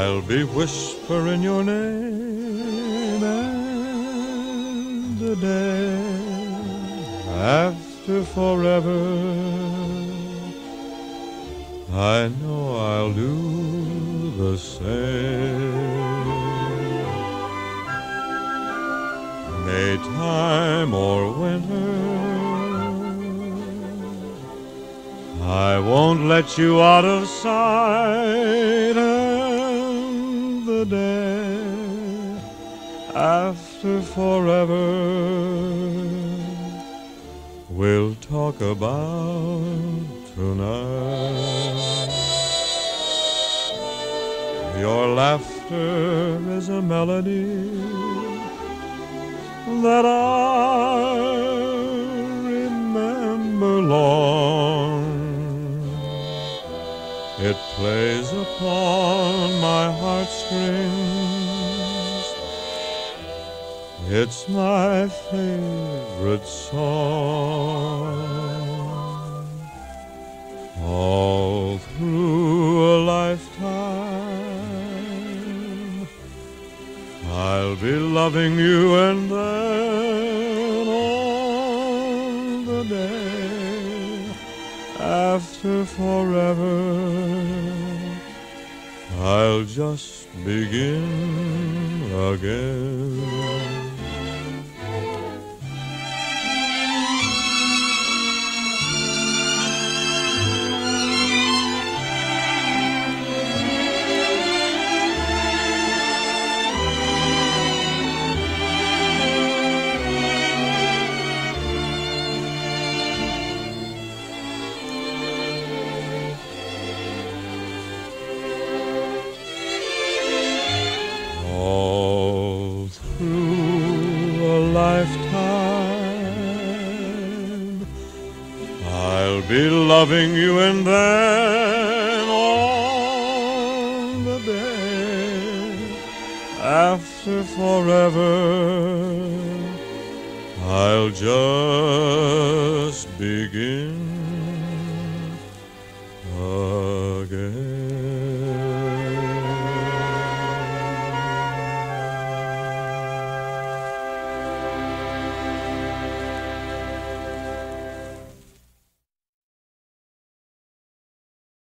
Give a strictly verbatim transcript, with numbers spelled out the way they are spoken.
I'll be whispering your name, and the day after forever, I know I'll do the same. May time or winter, I won't let you out of sight, and the day after forever, we'll talk about tonight. Your laughter is a melody that I remember long. It plays upon my heartstrings. It's my favorite song. All through a lifetime, I'll be loving you, and then on the day after forever, I'll just begin again. All through a lifetime, I'll be loving you, and then on the day after forever, I'll just begin